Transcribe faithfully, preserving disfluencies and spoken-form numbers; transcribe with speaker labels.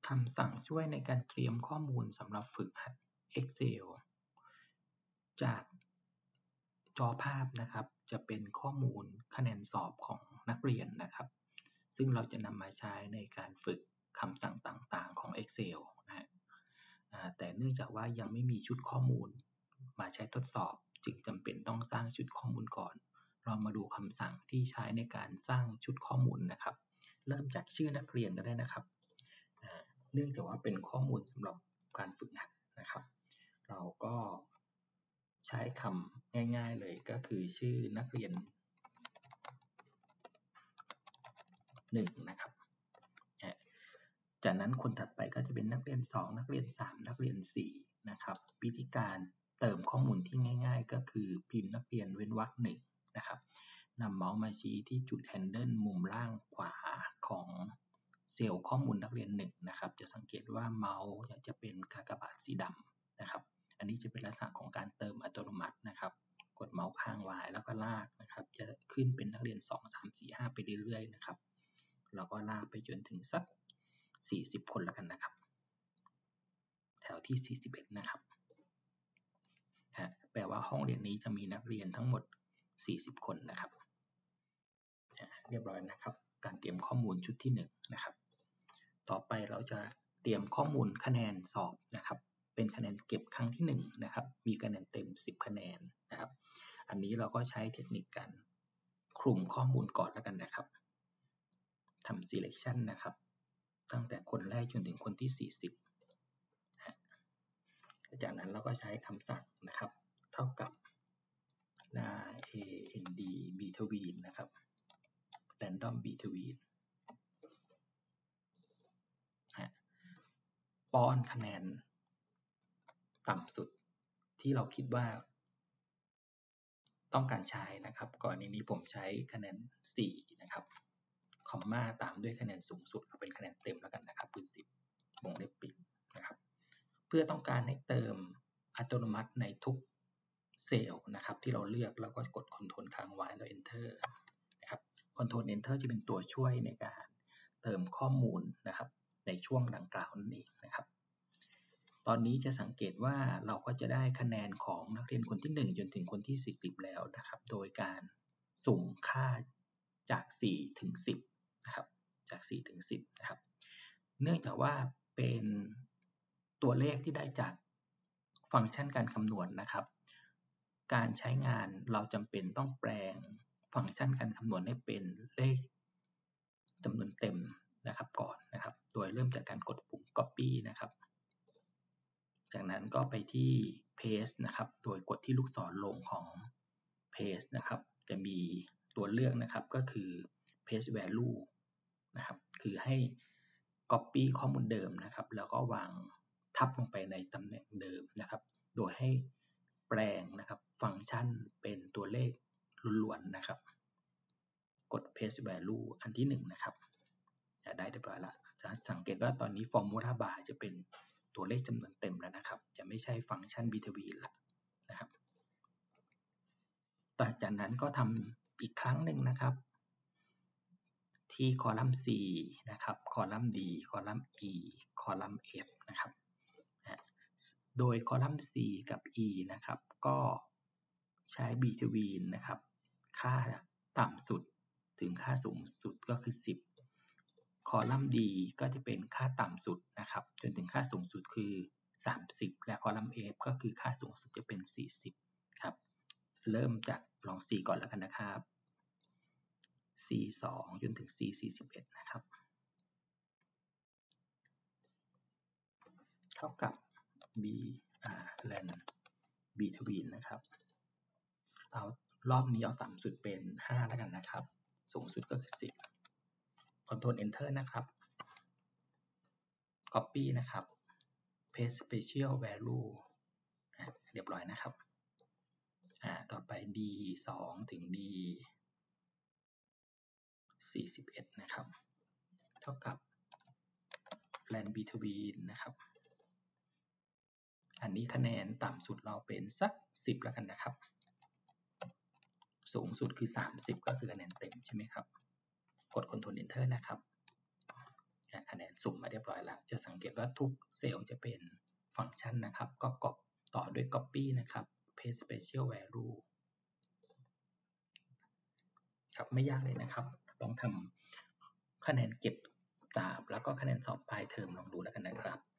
Speaker 1: คำสั่งช่วยในการเตรียมข้อมูลสำหรับฝึกหัด Excel จากจอภาพนะครับจะเป็นข้อมูลคะแนนสอบของนักเรียนนะครับซึ่งเราจะนำมาใช้ในการฝึกคำสั่งต่างๆของ Excel นะฮะแต่เนื่องจากว่ายังไม่มีชุดข้อมูลมาใช้ทดสอบจึงจำเป็นต้องสร้างชุดข้อมูลก่อนเรามาดูคำสั่งที่ใช้ในการสร้างชุดข้อมูลนะครับเริ่มจากชื่อนักเรียนก็ได้นะครับเนื่องจากว่าเป็นข้อมูลสำหรับการฝึกหัดนะครับเราก็ใช้คำง่ายๆเลยก็คือชื่อนักเรียนหนึ่งนะครับจากนั้นคนถัดไปก็จะเป็นนักเรียนสองนักเรียนสามนักเรียนสี่นะครับวิธีการเติมข้อมูลที่ง่ายๆก็คือพิมพ์นักเรียนเว้นวรรคหนึ่งนะครับนำเมาส์มาชี้ที่จุดแฮนเดิลมุมล่างขวาของเซลล์ข้อมูลนักเรียนหนึ่งนะครับจะสังเกตว่าเมาส์จะเป็นกากบาทสีดำนะครับอันนี้จะเป็นลักษณะของการเติมอัตโนมัตินะครับกดเมาส์ค้างไว้แล้วก็ลากนะครับจะขึ้นเป็นนักเรียนสอง สาม สี่ ห้าไปเรื่อยๆนะครับแล้วก็ลากไปจนถึงสักสี่สิบคนแล้วกันนะครับแถวที่สี่สิบเอ็ดนะครับแปลว่าห้องเรียนนี้จะมีนักเรียนทั้งหมดสี่สิบคนนะครับเรียบร้อยนะครับการเตรียมข้อมูลชุดที่หนึ่งนะครับต่อไปเราจะเตรียมข้อมูลคะแนนสอบนะครับเป็นคะแนนเก็บครั้งที่หนึ่งนะครับมีคะแนนเต็มสิบคะแนนนะครับอันนี้เราก็ใช้เทคนิคการคลุมข้อมูลก่อนแล้วกันนะครับทำ selection นะครับตั้งแต่คนแรกจนถึงคนที่สี่สิบจากนั้นเราก็ใช้คำสั่งนะครับเท่ากับ and between นะครับ random between ป้อนคะแนนต่ำสุดที่เราคิดว่าต้องการใช้นะครับกรณีนี้ผมใช้คะแนนสี่นะครับคอมมาตามด้วยคะแนนสูงสุดเอาเป็นคะแนนเต็มแล้วกันนะครับคือสิบวงเล็บปิดนะครับเพื่อต้องการให้เติมอัตโนมัติในทุกเซลล์นะครับที่เราเลือกแล้วก็กด Ctrl ค้างไว้แล้ว Enter นะครับ Ctrl Enter จะเป็นตัวช่วยในการเติมข้อมูลนะครับในช่วงดังกล่าวนั่นเองนะครับตอนนี้จะสังเกตว่าเราก็จะได้คะแนนของนักเรียนคนที่หนึ่งจนถึงคนที่สี่สิบแล้วนะครับโดยการสุ่มค่าจากสี่ถึงสิบนะครับจากสี่ถึงสิบนะครับเนื่องจากว่าเป็นตัวเลขที่ได้จากฟังก์ชันการคำนวณ นะครับการใช้งานเราจำเป็นต้องแปลงฟังก์ชันการคำนวณให้เป็นเลขจำนวนเต็มนะครับก่อนนะครับโดยเริ่มจากการกดปุ่ม copy นะครับจากนั้นก็ไปที่ paste นะครับโดยกดที่ลูกศรลงของ paste นะครับจะมีตัวเลือกนะครับก็คือ paste value นะครับคือให้ copy ข้อมูลเดิมนะครับแล้วก็วางทับลงไปในตำแหน่งเดิมนะครับโดยให้แปลงนะครับฟังก์ชันเป็นตัวเลขล้วนๆนะครับกด paste value อันที่หนึ่งนะครับได้เรียบร้อยแล้วจะสังเกตว่าตอนนี้ formula bar จะเป็นตัวเลขจำนวนเต็มแล้วนะครับจะไม่ใช่ฟังก์ชัน between ละนะครับต่อจากนั้นก็ทำอีกครั้งหนึ่งนะครับที่คอลัมน์ C นะครับคอลัมน์ D คอลัมน์ E คอลัมน์ F นะครับโดยคอลัมน์ C กับ E นะครับก็ใช้ between นะครับค่าต่ำสุดถึงค่าสูงสุดก็คือสิบคอลัมน์ D ก็จะเป็นค่าต่ำสุดนะครับจนถึงค่าสูงสุดคือสามสิบและคอลัมน์ F ก็คือค่าสูงสุดจะเป็นสี่สิบครับเริ่มจากลอง C ก่อนแล้วกันนะครับ C สองจนถึง C สี่สิบเอ็ดนะครับเท่ากับ B อ่า len between นะครับเอารอบนี้เอาต่ำสุดเป็นห้าแล้วกันนะครับสูงสุดก็คือสิบCtrl Enter นะครับ Copy นะครับ Paste Special Value เรียบร้อยนะครับอ่าต่อไป D สองถึง D สี่สิบเอ็ดนะครับเท่ากับ Land Between นะครับอันนี้คะแนนต่ำสุดเราเป็นสักสิบแล้วกันนะครับสูงสุดคือสามสิบก็คือคะแนนเต็มใช่ไหมครับกด Ctrl Enter นะครับคะแนนนสุ่มมาเรียบร้อยแล้วจะสังเกตว่าทุกเซลล์จะเป็นฟังก์ชันนะครับก็กอบต่อด้วย copy นะครับ paste special value ครับไม่ยากเลยนะครับลองทำคะแนนเก็บตามแล้วก็คะแนนสอบปลายเทอมลองดูแล้วกันนะครับ